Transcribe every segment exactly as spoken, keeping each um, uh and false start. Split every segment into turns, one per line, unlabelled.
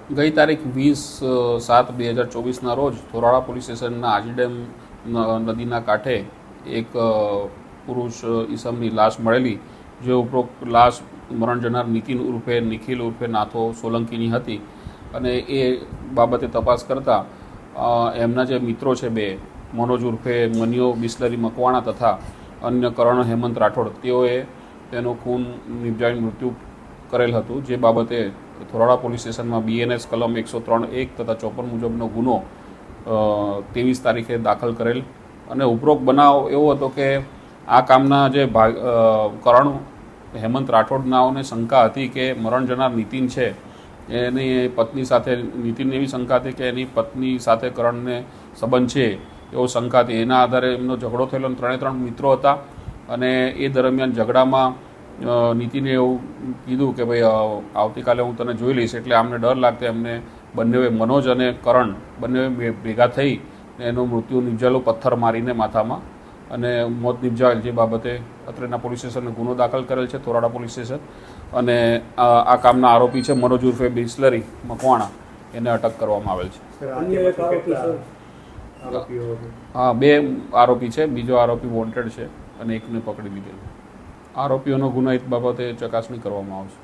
ગઈ તારીખ વીસ સાત બે હજાર ચોવીસના રોજ થોરાળા પોલીસ સ્ટેશનના આજી ડેમ નદીના કાંઠે એક પુરુષ ઈસમની લાશ મળેલી, જે ઉપરોક્ત લાશ મરણ જનાર નીતિન ઉર્ફે નિખિલ ઉર્ફે નાથો સોલંકીની હતી. અને એ બાબતે તપાસ કરતાં એમના જે મિત્રો છે બે, મનોજ ઉર્ફે મનિયો બિસ્લરી મકવાણા તથા અન્ય કરણ હેમંત રાઠોડ, તેઓએ તેનું ખૂન નિપજાવી મૃત્યુ કરેલ હતું. જે બાબતે થોરાળા પોલીસ સ્ટેશનમાં બીએનએસ કલમ એકસો ત્રણ એક તથા ચોપન મુજબનો ગુનો ત્રેવીસ તારીખે દાખલ કરેલ. અને ઉપરોક્ત બનાવ એવો હતો કે આ કામના જે ભાગ કરણ હેમંત રાઠોડનાઓને શંકા હતી કે મરણ જનાર નીતિન છે એની પત્ની સાથે, નીતિનને એવી શંકા હતી કે એની પત્ની સાથે કરણને સંબંધ છે એવો શંકા હતી. એના આધારે એમનો ઝઘડો થયેલો. ત્રણે ત્રણ મિત્રો હતા અને એ દરમિયાન ઝઘડામાં નીતિને એવું કીધું કે ભાઈ આવતીકાલે હું તને જોઈ લઈશ. એટલે આમને ડર લાગતો એમને બંને મનોજ અને કરણ બંને ભેગા થઈ એનું મૃત્યુ નિપજાયેલું, પથ્થર મારીને માથામાં, અને મોત નિપજાવેલ. જે બાબતે અત્રેના પોલીસ સ્ટેશને ગુનો દાખલ કરેલ છે, થોરાળા પોલીસ સ્ટેશન. અને આ કામના આરોપી છે મનોજ ઉર્ફે બિસ્લરી મકવાણા, એને અટક કરવામાં આવેલ છે. હા, બે આરોપી છે, બીજો આરોપી વોન્ટેડ છે અને એકને પકડી લીધેલ. આરોપીઓનો ગુનાહિત બાબતે ચકાસણી કરવામાં આવશે.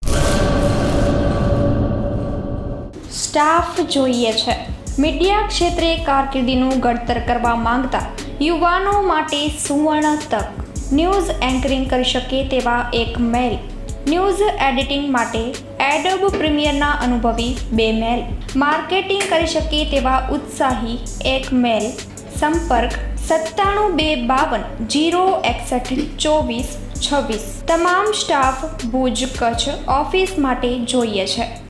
સ્ટાફ જોઈએ છે. મીડિયા ક્ષેત્રે કારકિર્દીનું ઘડતર કરવા માંગતા યુવાનો માટે સુવર્ણ તક. ન્યૂઝ એન્કરિંગ કરી શકે તેવા એક મેલ, ન્યૂઝ એડિટિંગ માટે એડોબ પ્રીમિયરના અનુભવી બે મેલ, માર્કેટિંગ કરી શકે તેવા ઉત્સાહી એક મેલ. સંપર્ક સત્તાણું બે બાવન જીરો એકસઠ ચોવીસ છવ્વીસ. તમામ સ્ટાફ ભુજ કચ્છ ઓફિસ માટે જોઈએ છે.